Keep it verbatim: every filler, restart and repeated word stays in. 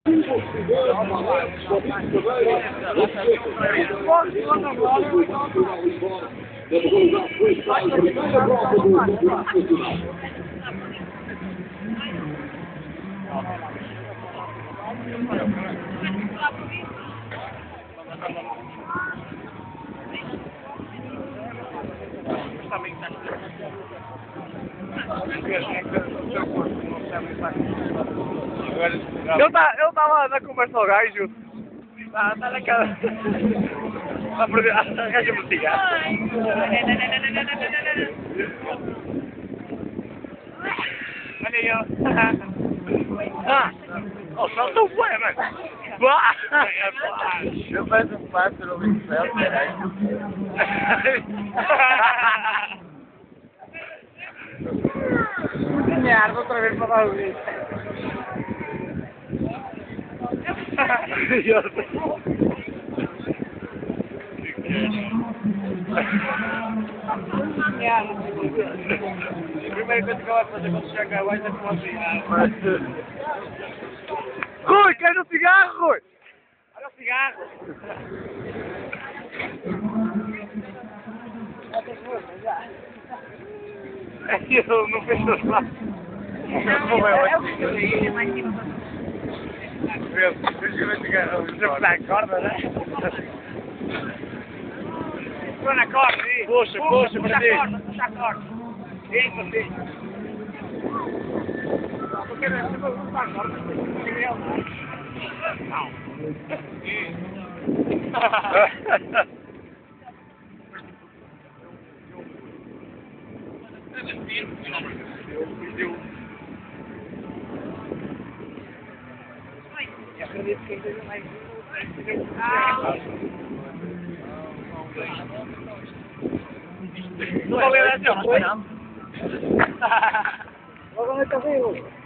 Eu tá, eu tava na conversa ao gajo. Tá, tá naquela. Tá por a gaja me cigarro. Olha aí, ó. Ah! Oh, só tão bué, mano! Bah! Eu faço um pássaro no céu, caralho. Merda, outra vez para dar o grito. Primeiro coisa que eu vou fazer quando chegar lá é tomar um cigarro. Rui, queres um cigarro, Rui? Olha o cigarro. Eu não penso lá. Não, é o que eu vejo, mas tipo... Você na corda, né? Põe na corda aí. Puxa, puxa, puxa a corda, puxa a corda. Isso, assim. Porque você vai puxar a corda, você tem que não. Eu acredito que ele vai... Não vai ver essa, não. Agora tá vendo.